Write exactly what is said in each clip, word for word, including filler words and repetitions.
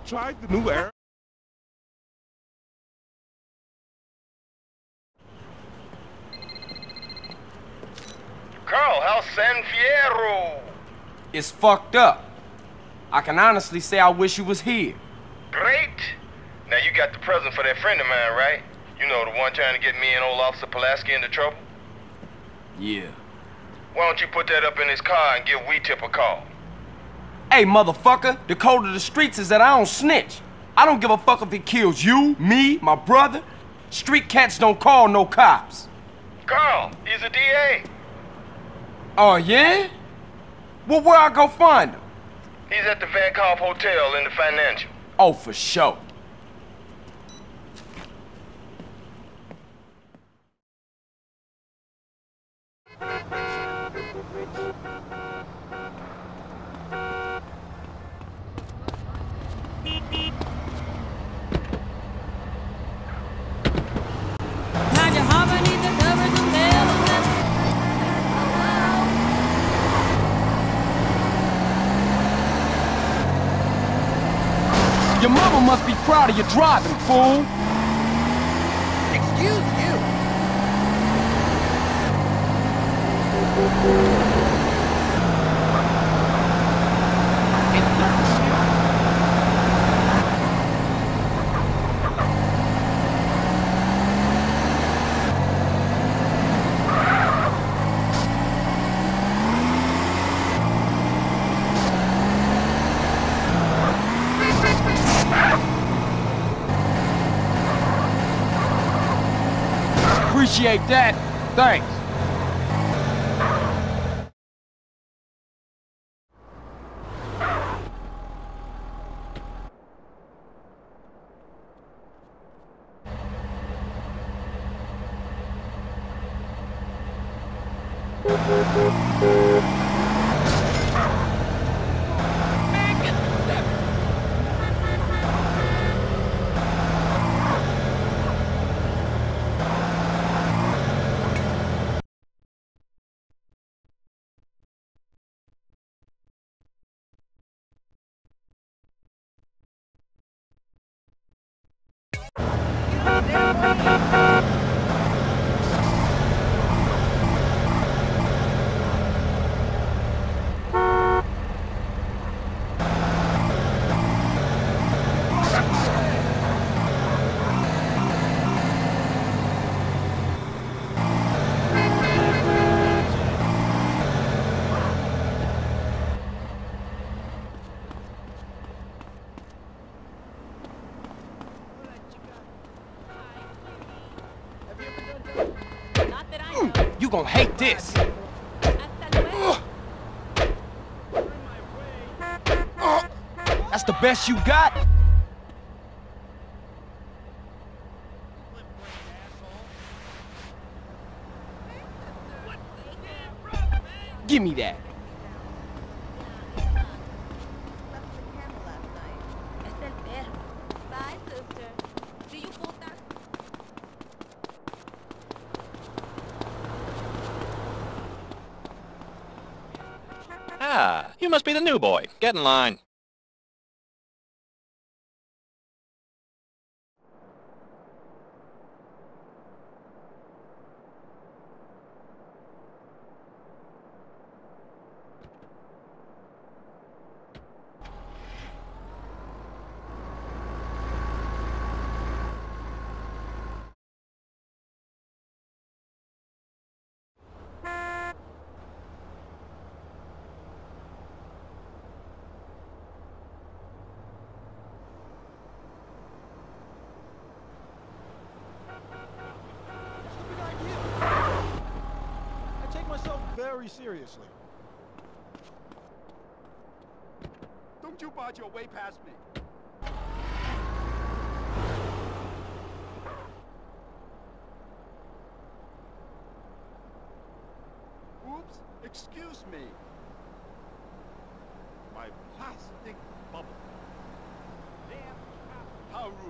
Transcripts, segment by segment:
tried the new air. Carl, how's San Fierro? It's fucked up. I can honestly say I wish you was here. Great. Now you got the present for that friend of mine, right? You know, the one trying to get me and old Officer Pulaski into trouble? Yeah. Why don't you put that up in his car and give Wee-Tip a call? Hey, motherfucker, the code of the streets is that I don't snitch. I don't give a fuck if it kills you, me, my brother. Street cats don't call no cops. Carl, he's a D A. Oh, yeah? Well, where I go find him? He's at the Vankhoff Hotel in the Financial. Oh, for sure. Your mama must be proud of your driving, fool! Excuse you! Appreciate that. Thanks. You gonna hate this. That's the best you got? Give me that. Ah, you must be the new boy. Get in line. Very seriously. Don't you barge your way past me. Oops, excuse me. My plastic bubble. Damn, how rude.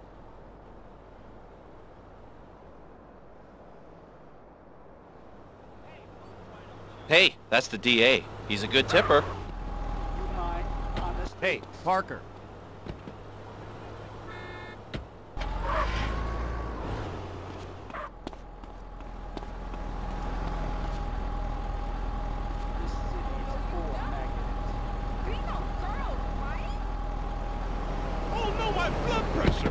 Hey, that's the D A. He's a good tipper. Hey, Parker. high blood pressure.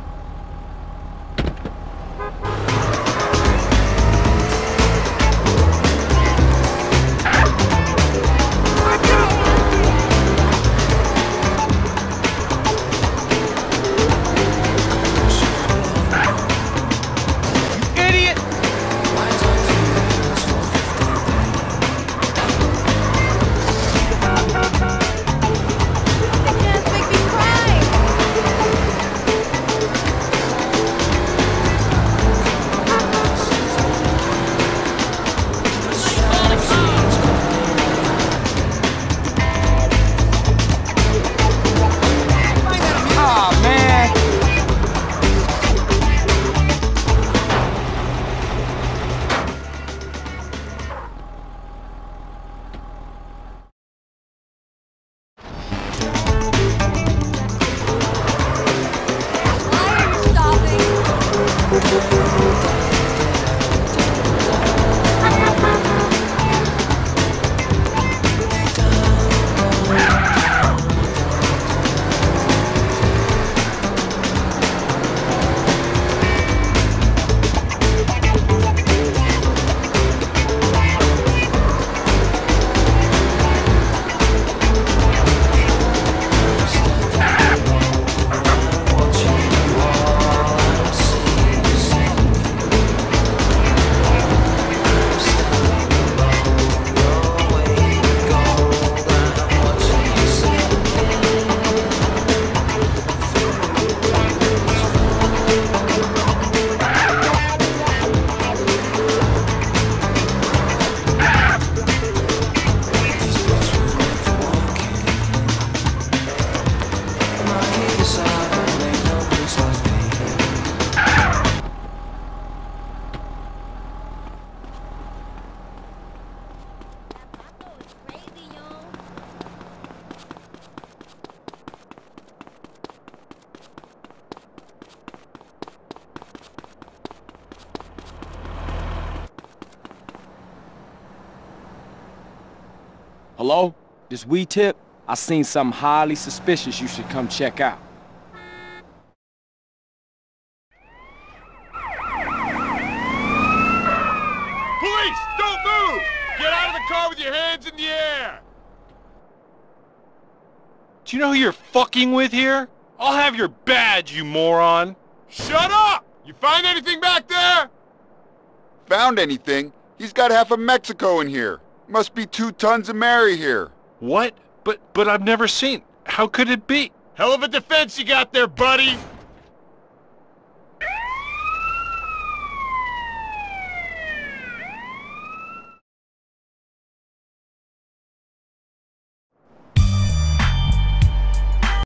Hello? This we tip? I seen something highly suspicious you should come check out. Police, don't move! Get out of the car with your hands in the air! Do you know who you're fucking with here? I'll have your badge, you moron! Shut up! You find anything back there? Found anything? He's got half of Mexico in here. Must be two tons of Mary here. What? But but I've never seen. How could it be? Hell of a defense you got there, buddy!